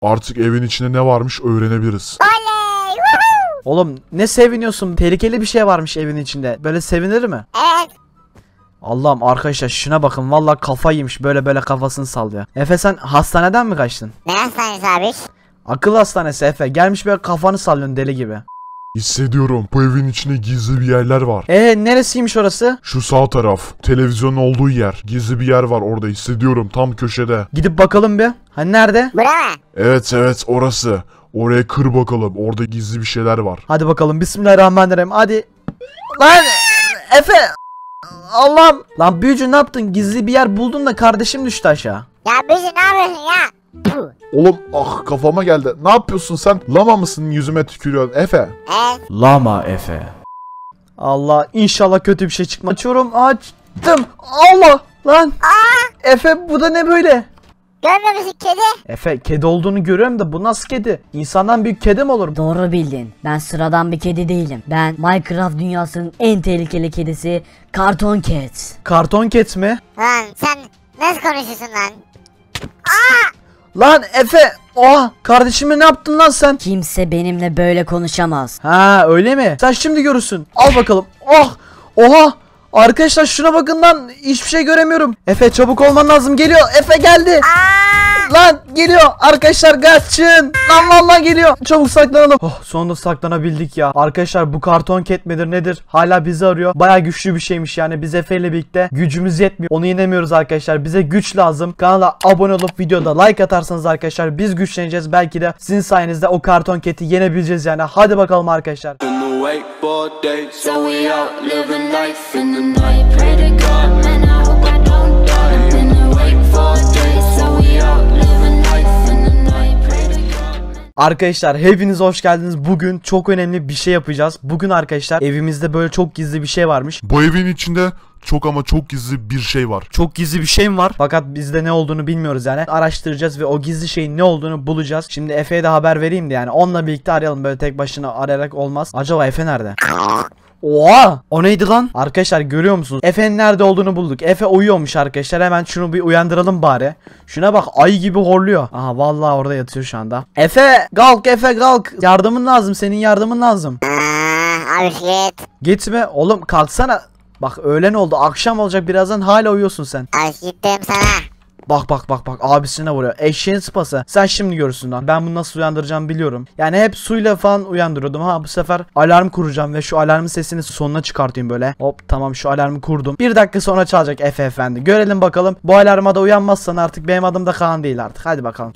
Artık evin içinde ne varmış öğrenebiliriz. Oley! Oğlum ne seviniyorsun? Tehlikeli bir şey varmış evin içinde. Böyle sevinir mi? Evet. Allah'ım arkadaşlar şuna bakın. Vallahi kafa yemiş. Böyle kafasını sallıyor. Efe sen hastaneden mi kaçtın? Ne hastanesi abi? Akıl hastanesi Efe. Gelmiş böyle kafanı sallıyorsun deli gibi. Hissediyorum bu evin içinde gizli bir yerler var. Neresiymiş orası? Şu sağ taraf, televizyonun olduğu yer. Gizli bir yer var orada, hissediyorum, tam köşede. Gidip bakalım bir. Hani nerede? Bura mı? Evet orası. Oraya kır bakalım, orada gizli bir şeyler var. Hadi bakalım. Bismillahirrahmanirrahim. Hadi. Lan Efe. Allah'ım. Lan büyücü ne yaptın? Gizli bir yer buldun da kardeşim düştü aşağı. Ya bizi ne yapıyorsun ya? Puh. Oğlum kafama geldi. Ne yapıyorsun sen? Lama mısın yüzüme tükürüyorsun Efe? Evet. Lama Efe. Allah inşallah kötü bir şey çıkmaz. Açıyorum açtım. Allah lan. Efe bu da ne böyle? Görmüyor musun kedi? Efe kedi olduğunu görüyorum da bu nasıl kedi? İnsandan büyük kedi mi olur? Doğru bildin. Ben sıradan bir kedi değilim. Ben Minecraft dünyasının en tehlikeli kedisi Karton Cat. Karton ket mi? Lan sen nasıl konuşuyorsun lan? Lan Efe. Oha kardeşime ne yaptın lan sen? Kimse benimle böyle konuşamaz. Ha öyle mi? Sen şimdi görürsün. Al bakalım. Oh. Oha. Arkadaşlar şuna bakın lan. Hiçbir şey göremiyorum. Efe çabuk olman lazım. Geliyor. Efe geldi. Lan geliyor. Arkadaşlar kaçın. Lan vallahi geliyor. Çabuk saklanalım. Oh sonunda saklanabildik ya. Arkadaşlar bu karton ket midir nedir? Hala bizi arıyor. Baya güçlü bir şeymiş yani. Biz Efe ile birlikte gücümüz yetmiyor. Onu yenemiyoruz arkadaşlar. Bize güç lazım. Kanala abone olup videoda like atarsanız arkadaşlar biz güçleneceğiz. Belki de sizin sayenizde o karton keti yenebileceğiz yani. Hadi bakalım arkadaşlar. Wakeboard days, so we out living life in the night. Pray to God, man, I hope I don't die. In the wakeboard days, so we out living life in the night. Pray to God. Arkadaşlar hepiniz hoş geldiniz. Bugün çok önemli bir şey yapacağız. Bugün arkadaşlar evimizde böyle çok gizli bir şey varmış. Bu evin içinde çok ama çok gizli bir şey var. Çok gizli bir şey mi var? Fakat biz de ne olduğunu bilmiyoruz yani. Araştıracağız ve o gizli şeyin ne olduğunu bulacağız. Şimdi Efe'ye de haber vereyim de yani. Onunla birlikte arayalım. Böyle tek başına arayarak olmaz. Acaba Efe nerede? Oha! O neydi lan? Arkadaşlar görüyor musunuz? Efe'nin nerede olduğunu bulduk. Efe uyuyormuş arkadaşlar. Hemen şunu bir uyandıralım bari. Şuna bak ay gibi horluyor. Aha vallahi orada yatıyor şu anda. Efe kalk Efe kalk. Yardımın lazım. Senin yardımın lazım. Abi git. Gitme oğlum kalksana. Bak öğlen oldu akşam olacak birazdan hala uyuyorsun sen. Abi gittim sana. Bak abisine vuruyor. Eşeğin sıpası. Sen şimdi görürsün lan. Ben bunu nasıl uyandıracağım biliyorum. Yani hep suyla falan uyandırıyordum. Ha bu sefer alarm kuracağım ve şu alarmın sesini sonuna çıkartayım böyle. Hop tamam şu alarmı kurdum. Bir dakika sonra çalacak Efe efendi. Görelim bakalım. Bu alarma da uyanmazsan artık benim adım da Kaan değil artık. Hadi bakalım.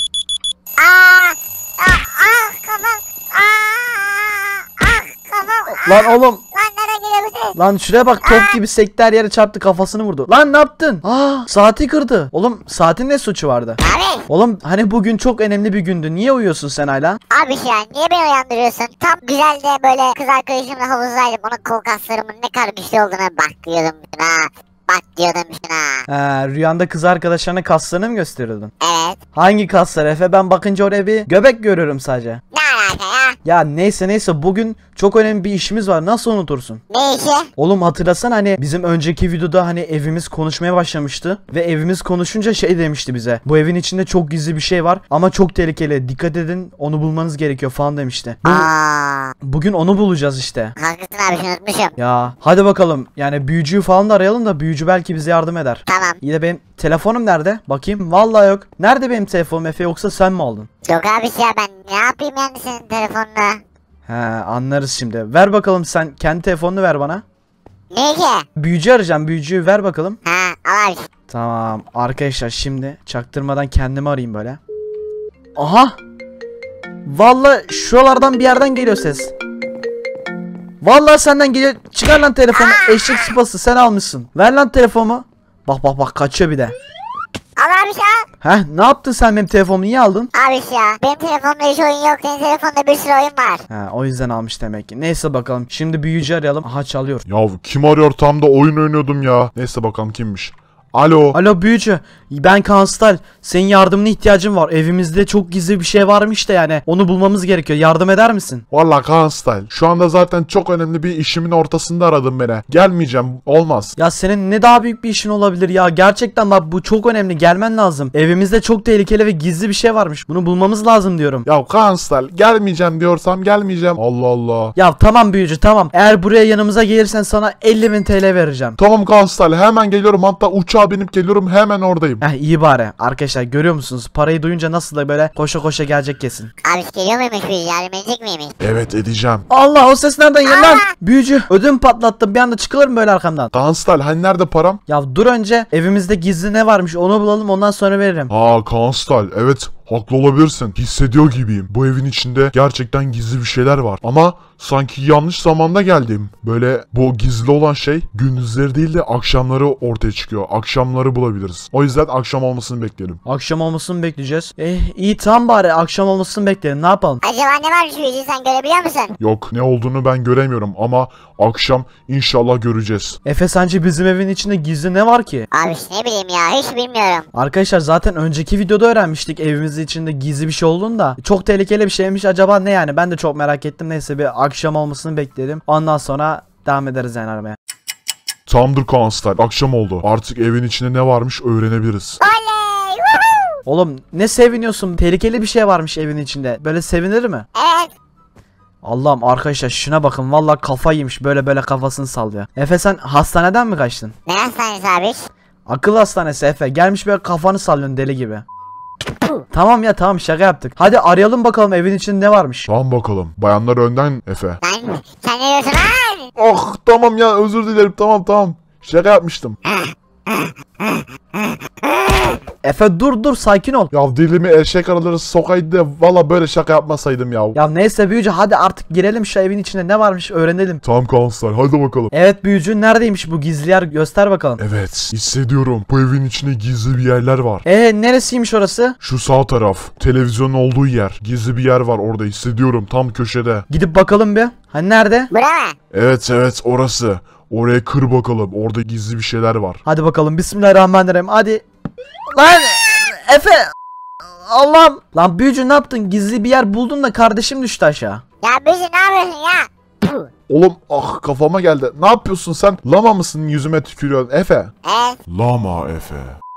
Kafam. Kafam. Lan oğlum. Lan nereye gidiyor bu ses? Lan şuraya bak top gibi sekti her yere çarptı kafasını vurdu. Lan ne yaptın? Saati kırdı. Oğlum saatin ne suçu vardı? Abi. Oğlum hani bugün çok önemli bir gündü. Niye uyuyorsun sen hala? Abi ya niye beni uyandırıyorsun? Tam güzel de böyle kız arkadaşımla havuzdaydım. Onun kol kaslarımın ne kadar güçlü olduğuna bak diyordum şuna. Bak diyordum şuna. Rüyanda kız arkadaşlarına kaslarını mı gösteriyordun? Evet. Hangi kaslar Efe? Ben bakınca oraya bir göbek görüyorum sadece. Ne alaka ya? Ya neyse bugün çok önemli bir işimiz var. Nasıl unutursun? Ne işi? Oğlum hatırlasana hani bizim önceki videoda hani evimiz konuşmaya başlamıştı. Ve evimiz konuşunca şey demişti bize. Bu evin içinde çok gizli bir şey var ama çok tehlikeli. Dikkat edin onu bulmanız gerekiyor falan demişti. Bugün onu bulacağız işte. Haklısın abi unutmuşum. Ya hadi bakalım. Yani büyücüyü falan da arayalım da büyücü belki bize yardım eder. Tamam. İyi de benim telefonum nerede? Bakayım. Vallahi yok. Nerede benim telefonum Efe yoksa sen mi aldın? Yok abi ya ben ne yapayım yani senin telefonla? He anlarız şimdi. Ver bakalım sen kendi telefonunu ver bana. Ne ki? Büyücü arayacağım. Büyücüyü ver bakalım. Ha al abi. Tamam arkadaşlar şimdi çaktırmadan kendimi arayayım böyle. Aha. Vallahi şuralardan bir yerden geliyor ses. Vallahi senden geliyor. Çıkar lan telefonu. Eşek sıpası sen almışsın. Ver lan telefonumu. Bak kaçıyor bir de. Al abi ya. Ne yaptın sen benim telefonumu niye aldın? Abi ya benim telefonumda hiç oyun yok. Senin telefonda bir sürü oyun var. O yüzden almış demek ki. Neyse bakalım. Şimdi büyücü arayalım. Aha çalıyor. Ya kim arıyor, tam da oyun oynuyordum ya. Neyse bakalım kimmiş. Alo. Alo büyücü. Ben Kanstal. Senin yardımına ihtiyacım var. Evimizde çok gizli bir şey varmış da yani. Onu bulmamız gerekiyor. Yardım eder misin? Valla Kaan Style. Şu anda zaten çok önemli bir işimin ortasında aradın beni. Gelmeyeceğim. Olmaz. Ya senin ne daha büyük bir işin olabilir ya. Gerçekten bak bu çok önemli. Gelmen lazım. Evimizde çok tehlikeli ve gizli bir şey varmış. Bunu bulmamız lazım diyorum. Ya Kaan Style gelmeyeceğim diyorsam gelmeyeceğim. Allah Allah. Ya tamam büyücü tamam. Eğer buraya yanımıza gelirsen sana 50.000 TL vereceğim. Tamam Kaan Style hemen geliyorum. Hatta uçağa binip geliyorum. Hemen oradayım. İyi bari. Arkadaşlar görüyor musunuz? Parayı duyunca nasıl da böyle koşa koşa gelecek kesin. Abi geliyor muymuş bir yardım edecek miymiş? Evet edeceğim. Allah o ses nereden geliyor lan? Büyücü ödüm patlattım. Bir anda çıkılır mı böyle arkamdan? Kaan Style hani nerede param? Ya dur önce evimizde gizli ne varmış onu bulalım ondan sonra veririm. Kaan Style evet. Haklı olabilirsin. Hissediyor gibiyim. Bu evin içinde gerçekten gizli bir şeyler var. Ama sanki yanlış zamanda geldim. Böyle bu gizli olan şey gündüzleri değil de akşamları ortaya çıkıyor. Akşamları bulabiliriz. O yüzden akşam olmasını bekleyelim. Akşam olmasını bekleyeceğiz. İyi tamam bari akşam olmasını bekleyelim ne yapalım? Acaba ne varmış büyücü sen görebiliyor musun? Yok ne olduğunu ben göremiyorum ama akşam inşallah göreceğiz. Efe sence bizim evin içinde gizli ne var ki? Abi ne bileyim ya hiç bilmiyorum. Arkadaşlar zaten önceki videoda öğrenmiştik evimizin içinde gizli bir şey olduğunu da. Çok tehlikeli bir şeymiş acaba ne yani ben de çok merak ettim. Neyse bir akşam olmasını bekleyelim. Ondan sonra devam ederiz yani aramaya. Tamamdır Kaan Style. Akşam oldu. Artık evin içinde ne varmış öğrenebiliriz. Oley! Woohoo! Oğlum ne seviniyorsun? Tehlikeli bir şey varmış evin içinde. Böyle sevinir mi? Evet. Allah'ım arkadaşlar şuna bakın vallahi kafa yemiş böyle kafasını sallıyor. Efe sen hastaneden mi kaçtın? Ne hastanesi abi? Akıl hastanesi Efe gelmiş böyle kafanı sallıyorsun deli gibi. Tamam ya tamam şaka yaptık. Hadi arayalım bakalım evin içinde ne varmış. Tamam bakalım. Bayanlar önden Efe. Lan sen ne diyorsun lan? Oh tamam ya özür dilerim tamam. Şaka yapmıştım. Efe dur sakin ol. Ya dilimi eşek araları sokaydı da valla böyle şaka yapmasaydım ya. Ya neyse büyücü hadi artık girelim şu evin içinde ne varmış öğrenelim. Tamam Kaan Style hadi bakalım. Evet büyücü neredeymiş bu gizli yer göster bakalım. Evet hissediyorum bu evin içinde gizli bir yerler var. Neresiymiş orası? Şu sağ taraf televizyonun olduğu yer. Gizli bir yer var orada hissediyorum tam köşede. Gidip bakalım bir. Hani nerede? Bura mı? Evet orası. Oraya kır bakalım orada gizli bir şeyler var. Hadi bakalım bismillahirrahmanirrahim hadi. Lan Efe. Allah'ım. Lan büyücü ne yaptın? Gizli bir yer buldun da kardeşim düştü aşağı. Ya büyücü ne yapıyorsun ya? Puh. Oğlum kafama geldi. Ne yapıyorsun sen? Lama mısın yüzüme tükürüyorsun Efe? Evet. Lama Efe.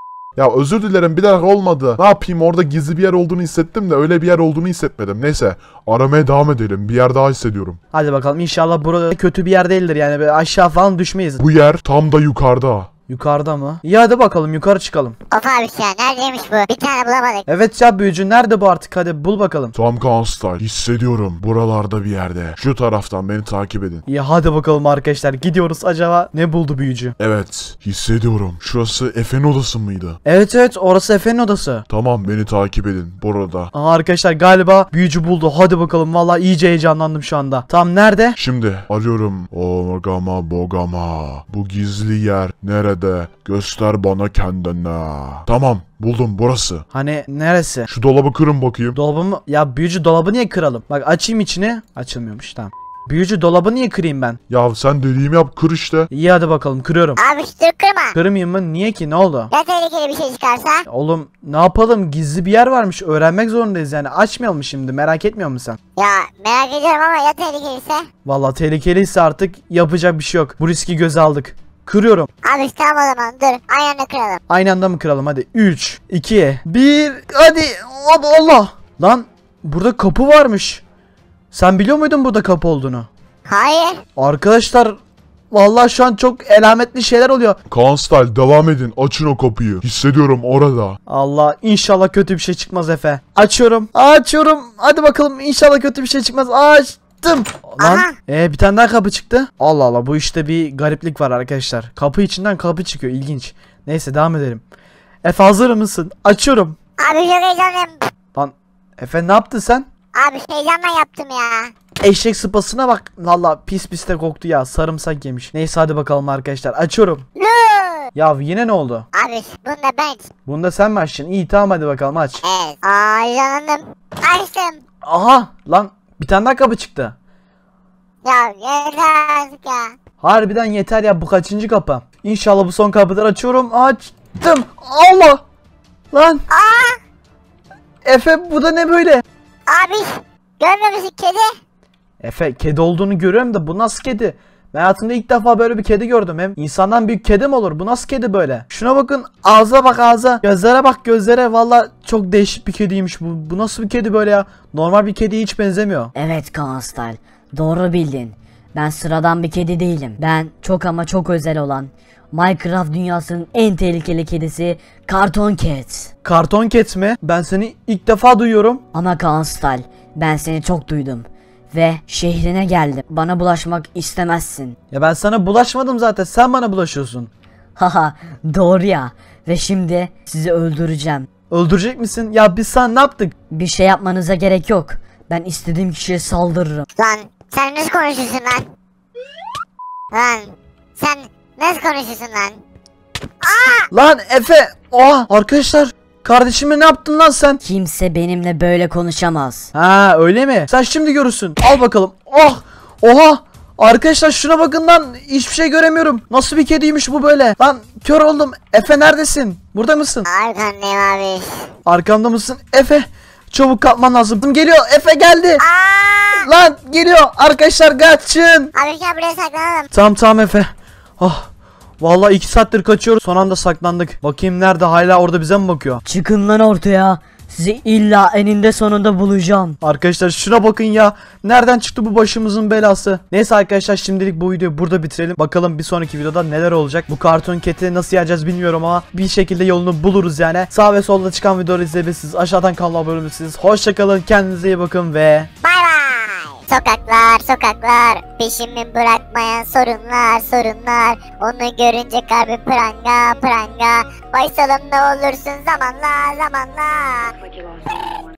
Ya özür dilerim bir dakika olmadı. Ne yapayım orada gizli bir yer olduğunu hissettim de öyle bir yer olduğunu hissetmedim. Neyse aramaya devam edelim. Bir yer daha hissediyorum. Hadi bakalım inşallah burada kötü bir yer değildir yani böyle aşağı falan düşmeyiz. Bu yer tam da yukarıda. Yukarıda mı? İyi hadi bakalım yukarı çıkalım. Of abi ya neredeymiş bu? Bir tane bulamadık. Evet ya büyücü nerede bu artık hadi bul bakalım. Tam Kaan Style hissediyorum buralarda bir yerde. Şu taraftan beni takip edin. İyi hadi bakalım arkadaşlar gidiyoruz acaba ne buldu büyücü? Evet hissediyorum. Şurası Efe'nin odası mıydı? Evet orası Efe'nin odası. Tamam beni takip edin burada. Aha arkadaşlar galiba büyücü buldu hadi bakalım vallahi iyice heyecanlandım şu anda. Tam nerede? Şimdi arıyorum. Ogama bogama. Bu gizli yer nerede? Göster bana kendini. Tamam buldum burası. Hani neresi? Şu dolabı kırın bakayım. Dolabı mı? Ya büyücü dolabı niye kıralım? Bak açayım içini. Açılmıyormuş tamam. Büyücü dolabı niye kırayım ben? Ya sen dediğimi yap kır işte. İyi hadi bakalım kırıyorum. Abi dur kırma. Kırmayayım mı? Niye ki ne oldu? Ya tehlikeli bir şey çıkarsa? Oğlum ne yapalım gizli bir yer varmış öğrenmek zorundayız yani açmayalım şimdi merak etmiyor musun sen? Ya merak ediyorum ama ya tehlikeliyse? Vallahi tehlikeliyse artık yapacak bir şey yok. Bu riski göze aldık. Kırıyorum. Abi tamam o zaman dur. Aynı anda kıralım. Aynı anda mı kıralım hadi. 3, 2, 1 hadi. Allah. Lan burada kapı varmış. Sen biliyor muydun burada kapı olduğunu? Hayır. Arkadaşlar vallahi şu an çok elametli şeyler oluyor. Kaan Style devam edin. Açın o kapıyı. Hissediyorum orada. Allah inşallah kötü bir şey çıkmaz Efe. Açıyorum. Hadi bakalım inşallah kötü bir şey çıkmaz. Açtım. Lan Aha. bir tane daha kapı çıktı. Allah Allah bu işte bir gariplik var arkadaşlar. Kapı içinden kapı çıkıyor ilginç. Neyse devam edelim. Efe hazır mısın? Açıyorum. Abi çok heyecanlıyım. Lan Efe ne yaptın sen? Abi heyecandan yaptım ya. Eşek sıpasına bak. Valla pis de koktu ya. Sarımsak yemiş. Neyse hadi bakalım arkadaşlar. Açıyorum. Lu. Ya yine ne oldu? Abi bunu da ben. Bunu da sen mi açtın? İyi tamam hadi bakalım aç. Evet. Heyecanlandım. Açtım. Aha lan bir tane daha kapı çıktı. Ya yeter artık ya. Harbiden yeter ya bu kaçıncı kapı? İnşallah bu son kapıları açıyorum. Açtım. Dım. Allah. Lan. Aa Efe bu da ne böyle? abi görmüyor musun kedi? Efe kedi olduğunu görüyorum da bu nasıl kedi? Ben hayatımda ilk defa böyle bir kedi gördüm. Hem insandan büyük kedi mi olur? Bu nasıl kedi böyle? Şuna bakın, ağza bak ağza. Gözlere bak gözlere. Valla çok değişik bir kediymiş bu. Bu nasıl bir kedi böyle ya? Normal bir kediye hiç benzemiyor. Evet Kaan Style, doğru bildin. Ben sıradan bir kedi değilim. Ben çok ama çok özel olan Minecraft dünyasının en tehlikeli kedisi Karton Cat. Karton Cat mi? Ben seni ilk defa duyuyorum. Ama Kaan Style, ben seni çok duydum. Ve şehrine geldim. Bana bulaşmak istemezsin. Ya ben sana bulaşmadım zaten. Sen bana bulaşıyorsun. Haha, doğru ya. Ve şimdi sizi öldüreceğim. Öldürecek misin? Ya biz sana ne yaptık? Bir şey yapmanıza gerek yok. Ben istediğim kişiye saldırırım. Lan sen nasıl konuşuyorsun lan? Lan sen nasıl konuşuyorsun lan? Lan Efe. Oha arkadaşlar. Kardeşime ne yaptın lan sen? Kimse benimle böyle konuşamaz. Ha öyle mi? Sen şimdi görürsün. Al bakalım. Oh! Oha! Arkadaşlar şuna bakın lan. Hiçbir şey göremiyorum. Nasıl bir kediymiş bu böyle? Lan kör oldum. Efe neredesin? Burada mısın? Arkandayım abi. Arkamda mısın? Efe! Çabuk kalkman lazım. Geliyor. Efe geldi. Aa! Lan geliyor. Arkadaşlar kaçın. Abi gel buraya saklanalım. Tamam Efe. Oh. Vallahi 2 saattir kaçıyoruz. Son anda saklandık. Bakayım nerede? Hala orada bize mi bakıyor? Çıkın lan ortaya. Sizi illa eninde sonunda bulacağım. Arkadaşlar şuna bakın ya. Nereden çıktı bu başımızın belası? Neyse arkadaşlar şimdilik bu videoyu burada bitirelim. Bakalım bir sonraki videoda neler olacak. Bu Karton Cat'i nasıl yeneceğiz bilmiyorum ama bir şekilde yolunu buluruz yani. Sağ ve solda çıkan videoları izleyebilirsiniz. Aşağıdan kanala abone olabilirsiniz. Hoşçakalın. Kendinize iyi bakın ve... Bay bay. Sokaklar sokaklar peşimi bırakmayan sorunlar onu görünce kalbim pranga pranga. Baysalım ne olursun zamanla.